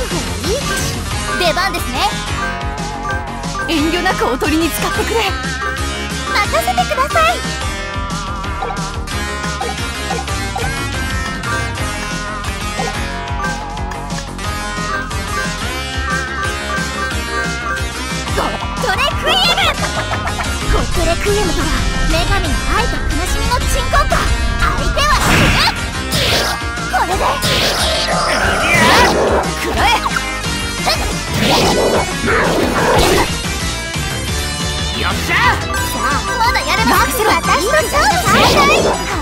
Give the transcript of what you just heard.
方がいいかしら。出番ですね。 遠慮なくおとりに使ってくれ。 任せてください。ゴッドレクイエム。ゴッドレクイエムとは女神の愛と悲しみの鎮魂歌。相手は死ぬ。これでくらえ。よっしゃ。 さあまだやれば私の勝負。